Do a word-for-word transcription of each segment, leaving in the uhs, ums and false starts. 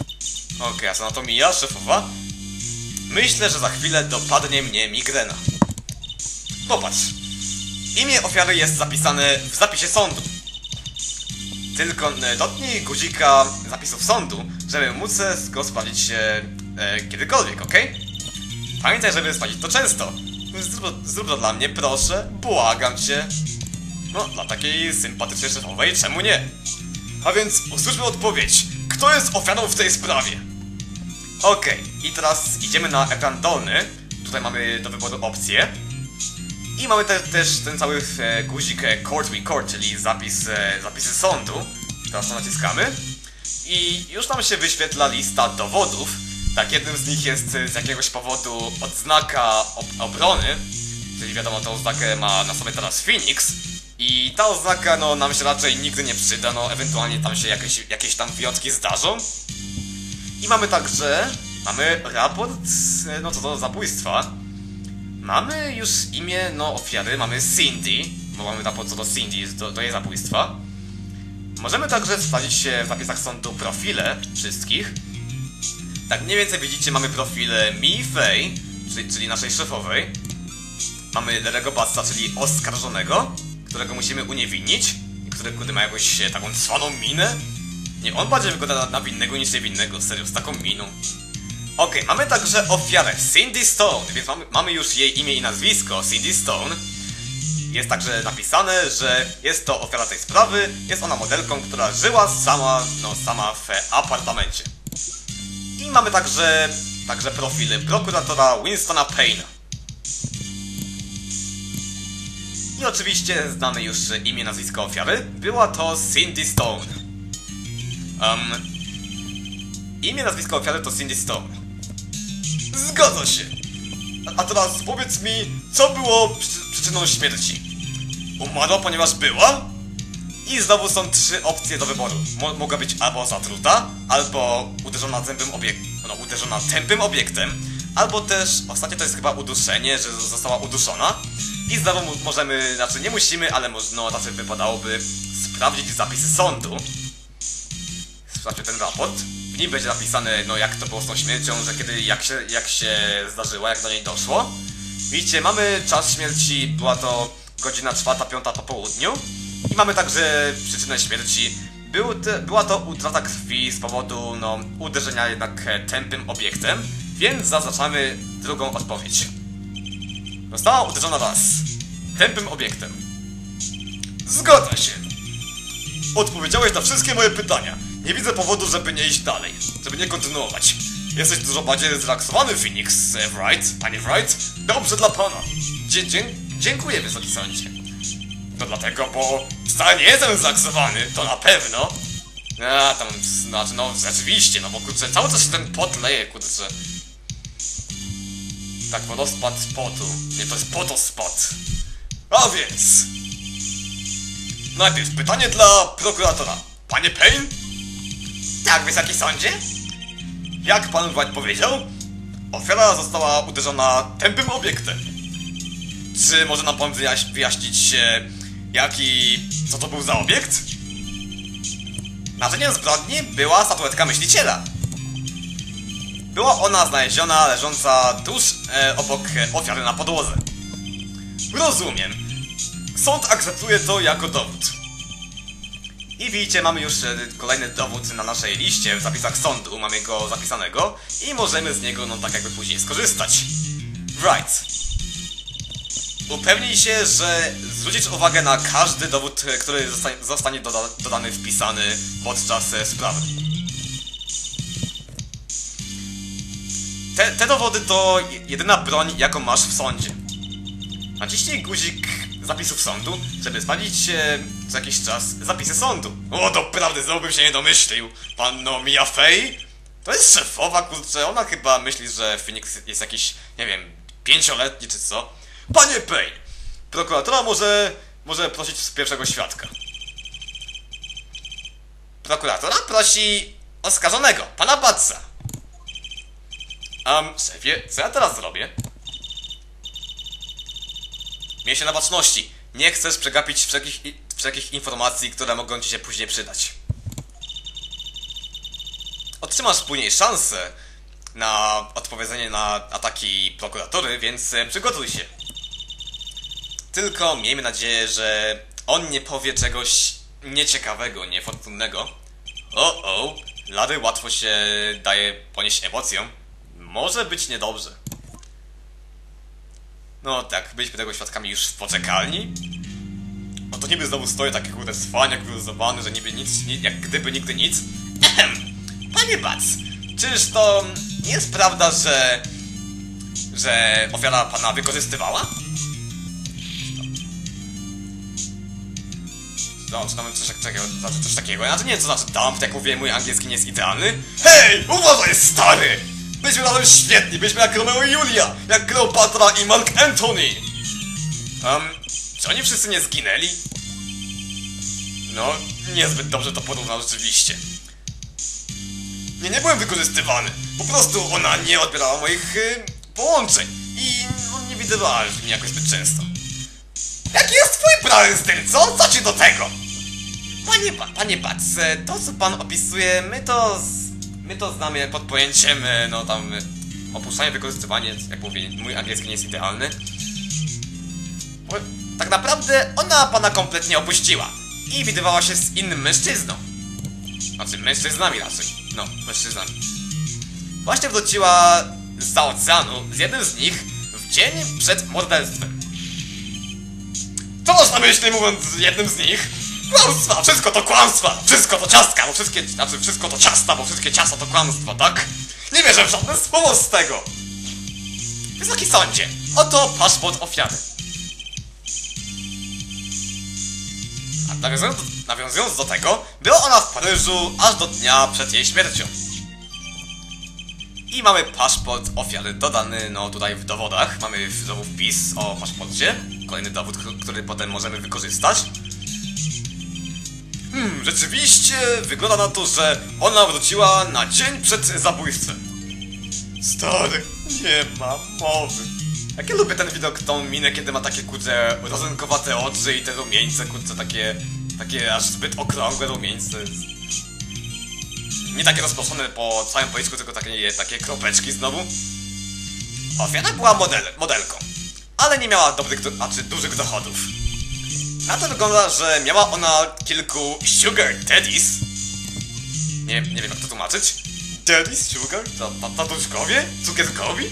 Okej, okay, a co na to mija, szefowa? Myślę, że za chwilę dopadnie mnie migrena. Popatrz. Imię ofiary jest zapisane w zapisie sądu. Tylko dotknij guzika zapisów sądu, żeby móc go sprawdzić e, e, kiedykolwiek, ok? Pamiętaj, żeby sprawdzić to często. Zrób, zrób to dla mnie, proszę, błagam cię. No, dla takiej sympatycznej szefowej, czemu nie? A więc usłyszmy odpowiedź. Kto jest ofiarą w tej sprawie? Okej, okay, i teraz idziemy na ekran dolny. Tutaj mamy do wyboru opcje. I mamy te, też ten cały e, guzik e, Court Record, czyli zapis, e, zapisy sądu. Teraz to naciskamy. I już nam się wyświetla lista dowodów. Tak, jednym z nich jest z jakiegoś powodu odznaka ob obrony. Czyli wiadomo, tę oznakę ma na sobie teraz Phoenix. I ta oznaka, no, nam się raczej nigdy nie przyda, no, ewentualnie tam się jakieś, jakieś tam wyjątki zdarzą. I mamy także, mamy raport, no co do zabójstwa. Mamy już imię, no, ofiary, mamy Cindy, bo mamy raport co do Cindy, do, do jej zabójstwa. Możemy także sprawdzić się w zapisach sądu profile wszystkich. Tak mniej więcej widzicie, mamy profile Mi Fei, czyli, czyli naszej szefowej. Mamy Larry'ego Batsa, czyli oskarżonego, którego musimy uniewinnić i który, który ma jakąś taką cwaną minę. Nie, on bardziej wygląda na, na winnego niż niewinnego, serio, z taką miną. Okej, okay, mamy także ofiarę Cindy Stone, więc mamy, mamy już jej imię i nazwisko, Cindy Stone. Jest także napisane, że jest to ofiara tej sprawy, jest ona modelką, która żyła sama, no sama w apartamencie. I mamy także, także profil prokuratora Winstona Payne'a. I oczywiście znamy już imię, nazwisko ofiary. Była to Cindy Stone. Um, imię, nazwisko ofiary to Cindy Stone. Zgadza się. A teraz powiedz mi, co było przy przyczyną śmierci? Umarła, ponieważ była? I znowu są trzy opcje do wyboru. Mo mogła być albo zatruta, albo uderzona tępym obiektem, no, uderzona tępym obiektem, albo też, ostatnio to jest chyba uduszenie, że została uduszona. I znowu możemy, znaczy nie musimy, ale no raczej wypadałoby sprawdzić zapisy sądu. Sprawdźmy ten raport. W nim będzie napisane, no jak to było z tą śmiercią, że kiedy, jak się, jak się zdarzyła, jak do niej doszło. Widzicie, mamy czas śmierci, była to godzina czwarta, piąta po południu. I mamy także przyczynę śmierci. Był te, była to utrata krwi z powodu, no, uderzenia jednak tępym obiektem. Więc zaznaczamy drugą odpowiedź. Została uderzona raz tępym obiektem. Zgadza się. Odpowiedziałeś na wszystkie moje pytania. Nie widzę powodu, żeby nie iść dalej, żeby nie kontynuować. Jesteś dużo bardziej zrelaksowany, Phoenix, Wright, panie Wright? Dobrze dla pana. Dzie dzie dziękuję, wysoki sądzie. To dlatego, bo wcale nie jestem zrelaksowany, to na pewno. A tam, znaczy, no rzeczywiście, no bo kurczę, cały czas się ten pot leje, kurczę. Tak, wodospad z potu. Nie, to jest potospad. A więc... Najpierw pytanie dla prokuratora. Panie Payne? Tak, wysoki sądzie? Jak pan White powiedział, ofiara została uderzona tępym obiektem. Czy może nam pan wyjaś wyjaśnić, e, jaki... co to był za obiekt? Narzędziem zbrodni była statuetka myśliciela. Była ona znaleziona leżąca tuż e, obok ofiary na podłodze. Rozumiem. Sąd akceptuje to jako dowód. I widzicie, mamy już kolejny dowód na naszej liście w zapisach sądu, mamy go zapisanego i możemy z niego, no tak jakby później skorzystać. Right. Upewnij się, że zwrócisz uwagę na każdy dowód, który zostanie, zostanie doda dodany, wpisany podczas e, sprawy. Te, te dowody to jedyna broń, jaką masz w sądzie. Naciśnij guzik zapisów sądu, żeby sprawdzić e, co jakiś czas zapisy sądu. O, doprawdy, znowu bym się nie domyślił. Panno Mia Fei? To jest szefowa, kurczę, ona chyba myśli, że Phoenix jest jakiś, nie wiem, pięcioletni czy co. Panie Payne, prokuratora może, może prosić z pierwszego świadka. Prokuratora prosi oskarżonego, pana Batsa. Um, szefie, co ja teraz zrobię? Miej się na baczności. Nie chcesz przegapić wszelkich, wszelkich informacji, które mogą ci się później przydać. otrzymasz później szansę na odpowiedzenie na ataki prokuratury, więc przygotuj się. Tylko miejmy nadzieję, że on nie powie czegoś nieciekawego, niefortunnego. O, o, Larry łatwo się daje ponieść emocjom. Może być niedobrze. No tak, byliśmy tego świadkami już w poczekalni. Oto niby znowu stoję taki kurde cwaniak wyluzowany, że niby nic, jak gdyby nigdy nic. Ehem, panie Bac, czyż to nie jest prawda, że... że ofiara pana wykorzystywała? No, czy nawet coś takiego, znaczy coś takiego. Ja to nie wiem, co znaczy dump, jak mówię, mój angielski nie jest idealny. Hej, uważaj, stary! Byliśmy razem świetni, byliśmy jak Romeo i Julia, jak Kleopatra i Mark Antony. Um, czy oni wszyscy nie zginęli? No, niezbyt dobrze to porównał rzeczywiście. Nie, nie byłem wykorzystywany. Po prostu ona nie odbierała moich y, połączeń. I no, nie widywała mnie jakoś zbyt często. Jaki jest twój plan z tym, co? Co ci do tego? Panie, pa, panie Bac, to co pan opisuje, my to... Z, my to znamy pod pojęciem, no tam... opuszczanie, wykorzystywanie, jak mówię, mój angielski nie jest idealny. Bo, tak naprawdę ona pana kompletnie opuściła. I widywała się z innym mężczyzną. Znaczy, mężczyznami raczej. No, mężczyznami. Właśnie wróciła zza oceanu z jednym z nich w dzień przed morderstwem. Co masz na myśli, mówiąc jednym z nich? Kłamstwa! Wszystko to kłamstwa! Wszystko to ciastka! Bo wszystkie... Znaczy, wszystko to ciasta, bo wszystkie ciasta to kłamstwa, tak? Nie wierzę w żadne słowo z tego! Wysoki sądzie, oto paszport ofiary. A nawiązując do, nawiązując do tego, była ona w Paryżu aż do dnia przed jej śmiercią. I mamy paszport ofiary dodany, no tutaj w dowodach. Mamy znowu wpis o paszporcie. Kolejny dowód, który potem możemy wykorzystać. Hmm, rzeczywiście wygląda na to, że ona wróciła na dzień przed zabójstwem. Stary, nie ma mowy. Jak ja lubię ten widok, tą minę, kiedy ma takie kurcze rozynkowate oczy i te rumieńce, kurcze takie... takie aż zbyt okrągłe rumieńce. Nie takie rozproszone po całym policzku, tylko takie, takie kropeczki znowu. Ofiara była model, modelką, ale nie miała dobrych, znaczy dużych dochodów. Na to wygląda, że miała ona kilku sugar daddies. Nie, nie wiem jak to tłumaczyć. Daddies, sugar? To tatuśkowie? Cukierkowi?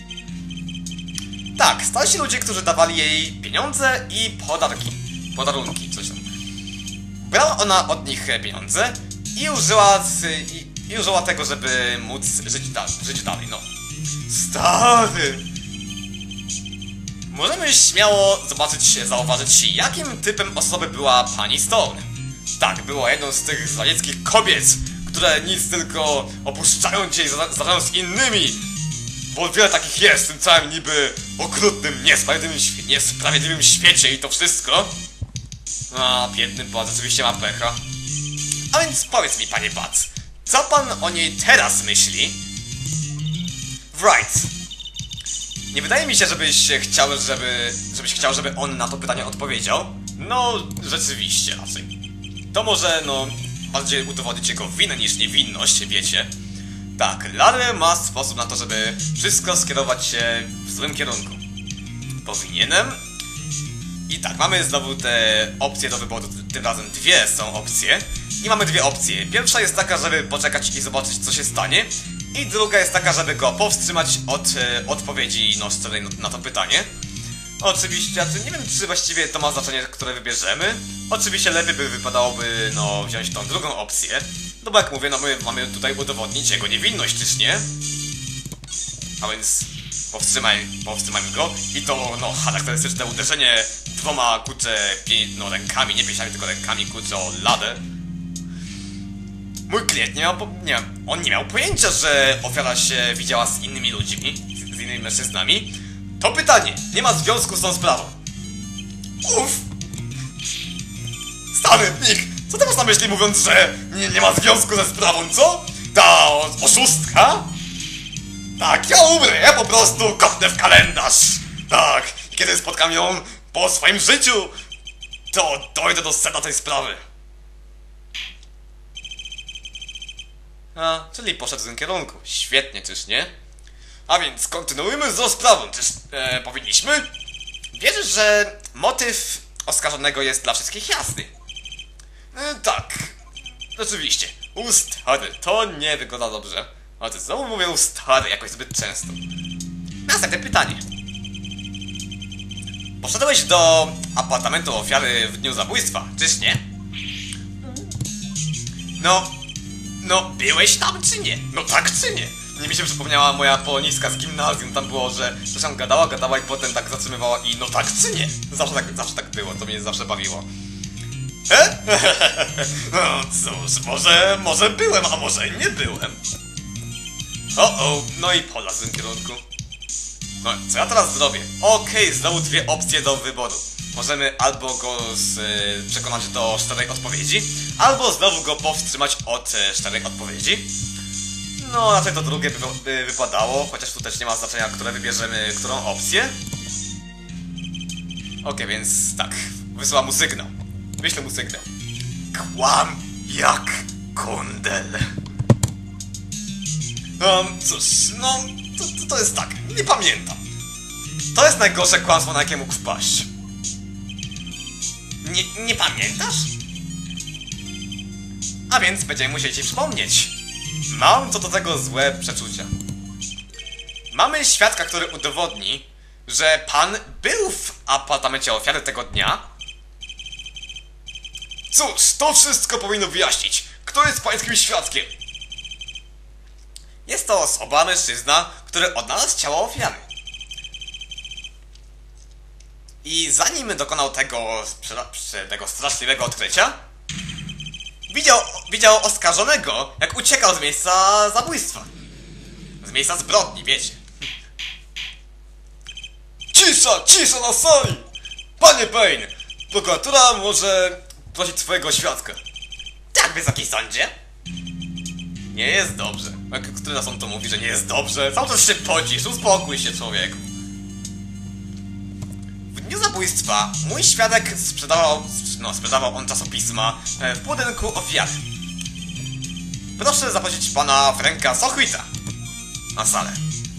Tak, starsi ludzie, którzy dawali jej pieniądze i podarki. Podarunki, coś tam. Brała ona od nich pieniądze i użyła, z, i, i użyła tego, żeby móc żyć, da, żyć dalej, no. Stary! Możemy śmiało zobaczyć, zauważyć, jakim typem osoby była pani Stone. Tak, była jedną z tych zdradzieckich kobiet, które nic tylko opuszczają cię i zdarzają z innymi. Bo wiele takich jest w tym całym niby okrutnym, niesprawiedliwym, niesprawiedliwym świecie i to wszystko. A, biedny Bac oczywiście ma pecha. A więc powiedz mi, panie Bac, co pan o niej teraz myśli? Right. Nie wydaje mi się, żebyś chciał, żeby... żebyś chciał, żeby on na to pytanie odpowiedział. No, rzeczywiście raczej. To może, no, bardziej udowodnić jego winę niż niewinność, wiecie. Tak, Larry ma sposób na to, żeby wszystko skierować się w złym kierunku. Powinienem? I tak, mamy znowu te opcje do wyboru, tym razem dwie są opcje. I mamy dwie opcje. Pierwsza jest taka, żeby poczekać i zobaczyć, co się stanie. I druga jest taka, żeby go powstrzymać od e, odpowiedzi no, szczerej na to pytanie. Oczywiście, nie wiem, czy właściwie to ma znaczenie, które wybierzemy. Oczywiście lepiej by wypadałoby, no, wziąć tą drugą opcję. No bo jak mówię, no my mamy tutaj udowodnić jego niewinność, czyż nie? A więc powstrzymaj, powstrzymajmy go. I to, no, charakterystyczne uderzenie dwoma, kurczę, no, rękami, nie pięściami, tylko rękami, kurczę, o ladę. Mój klient nie miał, po, nie, on nie miał pojęcia, że ofiara się widziała z innymi ludźmi, z, z innymi mężczyznami. To pytanie nie ma związku z tą sprawą. Uff! Stary, Nick, co ty masz na myśli, mówiąc, że nie, nie ma związku ze sprawą, co? Ta oszustka? Tak, ja umrę, ja po prostu kopnę w kalendarz. Tak, kiedy spotkam ją po swoim życiu, to dojdę do sedna tej sprawy. A, czyli poszedł w tym kierunku. Świetnie, czyż nie? A więc kontynuujmy z rozprawą, czyż e, powinniśmy? Wierzysz, że motyw oskarżonego jest dla wszystkich jasny? E, tak. Rzeczywiście. Ustary, to nie wygląda dobrze. Ale ty znowu mówię ustary jakoś zbyt często. Następne pytanie. Poszedłeś do apartamentu ofiary w dniu zabójstwa, czyż nie? No, no, byłeś tam czy nie? No tak czy nie? Nie mi się przypomniała moja poloniska z gimnazjum, tam było, że coś tam gadała, gadała i potem tak zatrzymywała i no tak czy nie? Zawsze tak, zawsze tak było, to mnie zawsze bawiło. E? No cóż, może, może byłem, a może nie byłem. O, o, no i pola w tym kierunku. No, co ja teraz zrobię? Okej, okay, znowu dwie opcje do wyboru. Możemy albo go z, y, przekonać do szczerej odpowiedzi, albo znowu go powstrzymać od y, szczerej odpowiedzi. No, raczej to drugie by, by wypadało, chociaż tu też nie ma znaczenia, które wybierzemy, którą opcję. Okej, okay, więc tak, wysyłam mu sygnał. Wyślę mu sygnał. Kłam jak kundel. Um, cóż, no, to, to, to jest tak, nie pamiętam. To jest najgorsze kłamstwo, na jakie mógł wpaść. Nie, nie pamiętasz? A więc będziemy musieli ci przypomnieć. Mam co do tego złe przeczucia. Mamy świadka, który udowodni, że pan był w apartamencie ofiary tego dnia. Cóż, to wszystko powinno wyjaśnić. Kto jest pańskim świadkiem? Jest to osoba, mężczyzna, który odnalazł ciało ofiary. I zanim dokonał tego, tego straszliwego odkrycia, widział, widział oskarżonego, jak uciekał z miejsca zabójstwa. Z miejsca zbrodni, wiecie. Cisza, cisza na sali! Panie Payne, prokuratura może prosić swojego świadka. Tak, Wysoki Sądzie? Nie jest dobrze. Który raz on to mówi, że nie jest dobrze? Cały czas się pocisz, uspokój się, człowieku. W dniu zabójstwa mój świadek sprzedawał, no, sprzedawał on czasopisma w budynku ofiary. Proszę zaprosić pana Franka Sochwita na salę.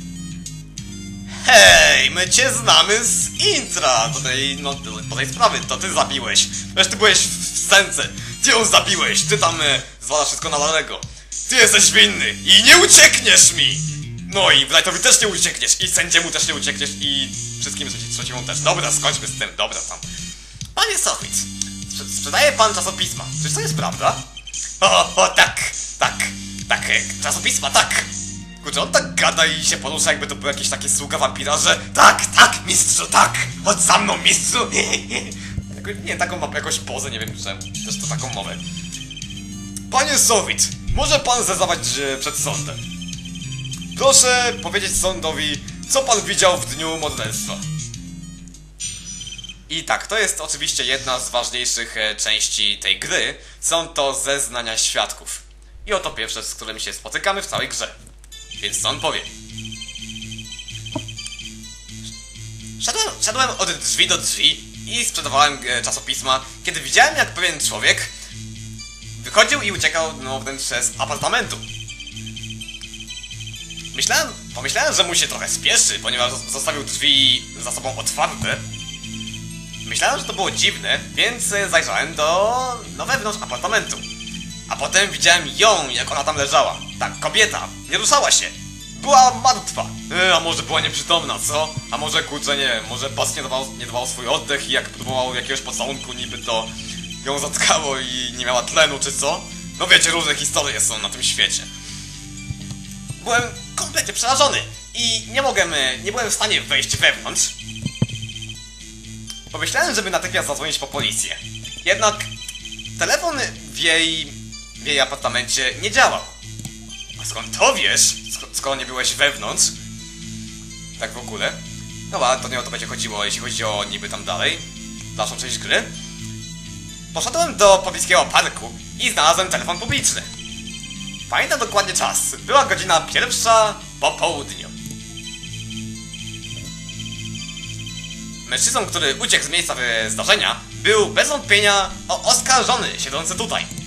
Hej, my cię znamy z intra do tej, no, do tej sprawy, to ty zabiłeś. Przecież ty byłeś w scence, ty ją zabiłeś, ty tam e, zwalasz wszystko na Larego. Ty jesteś winny i nie uciekniesz mi! No i Wrightowi też nie uciekniesz, i sędziemu też nie uciekniesz, i wszystkim trzeciemu też. Dobra, skończmy z tym, dobra tam. Panie Sochwit, sprzedaje pan czasopisma, czyż to jest prawda? O, o, tak, tak, tak, czasopisma, tak. Kurczę, on tak gada i się porusza, jakby to był jakiś taki sługa wampira, że tak, tak, mistrzu, tak, chodź za mną, mistrzu. Nie, taką ma jakąś pozę, nie wiem czemu, też to taką mowę. Panie Sochwit, może pan zeznawać przed sądem. Proszę powiedzieć sądowi, co pan widział w dniu morderstwa. I tak, to jest oczywiście jedna z ważniejszych e, części tej gry. Są to zeznania świadków. I oto pierwsze, z którymi się spotykamy w całej grze. Więc co on powie? Szedłem, szedłem od drzwi do drzwi i sprzedawałem e, czasopisma, kiedy widziałem, jak pewien człowiek wychodził i uciekał, no, wnętrz z apartamentu. Myślałem, pomyślałem, że mu się trochę spieszy, ponieważ zostawił drzwi za sobą otwarte. Myślałem, że to było dziwne, więc zajrzałem do, no, wewnątrz apartamentu. A potem widziałem ją, jak ona tam leżała. Tak, kobieta, nie ruszała się. Była martwa. E, a może była nieprzytomna, co? A może, kurczę, nie wiem, może pas nie dawał, nie dawał swój oddech i jak próbował jakiegoś pocałunku, niby to ją zatkało i nie miała tlenu, czy co? No wiecie, różne historie są na tym świecie. Byłem kompletnie przerażony i nie mogłem, nie byłem w stanie wejść wewnątrz. Pomyślałem, żeby natychmiast zadzwonić po policję. Jednak telefon w jej, w jej apartamencie nie działał. A skąd to wiesz, sk skoro nie byłeś wewnątrz? Tak w ogóle. No ale to nie o to będzie chodziło, jeśli chodzi o niby tam dalej, dalszą część gry. Poszedłem do pobliskiego parku i znalazłem telefon publiczny. Pamiętam dokładnie czas. Była godzina pierwsza po południu. Mężczyzną, który uciekł z miejsca zdarzenia, był bez wątpienia oskarżony siedzący tutaj.